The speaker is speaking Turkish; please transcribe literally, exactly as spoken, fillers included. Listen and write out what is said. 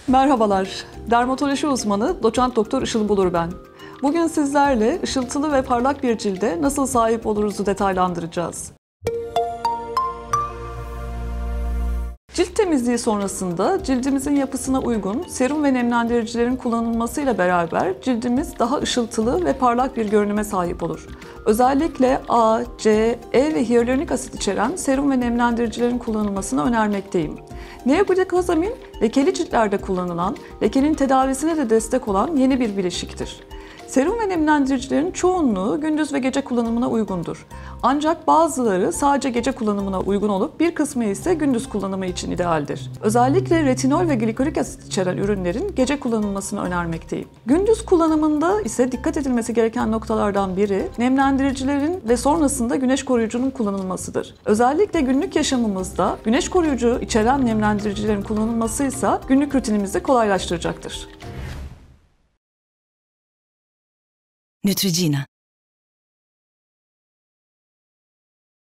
Merhabalar, dermatoloji uzmanı doçent doktor Işıl Bulur ben. Bugün sizlerle ışıltılı ve parlak bir cilde nasıl sahip oluruzu detaylandıracağız. Cilt temizliği sonrasında cildimizin yapısına uygun serum ve nemlendiricilerin kullanılmasıyla beraber cildimiz daha ışıltılı ve parlak bir görünüme sahip olur. Özellikle A, C, E ve hyaluronik asit içeren serum ve nemlendiricilerin kullanılmasını önermekteyim. Neoglikozamin, lekeli ciltlerde kullanılan, lekenin tedavisine de destek olan yeni bir bileşiktir. Serum ve nemlendiricilerin çoğunluğu gündüz ve gece kullanımına uygundur. Ancak bazıları sadece gece kullanımına uygun olup bir kısmı ise gündüz kullanımı için idealdir. Özellikle retinol ve glikolik asit içeren ürünlerin gece kullanılmasını önermekteyim. Gündüz kullanımında ise dikkat edilmesi gereken noktalardan biri nemlendiricilerin ve sonrasında güneş koruyucunun kullanılmasıdır. Özellikle günlük yaşamımızda güneş koruyucu içeren nemlendiricilerin kullanılması ise günlük rutinimizi kolaylaştıracaktır. Neutrogena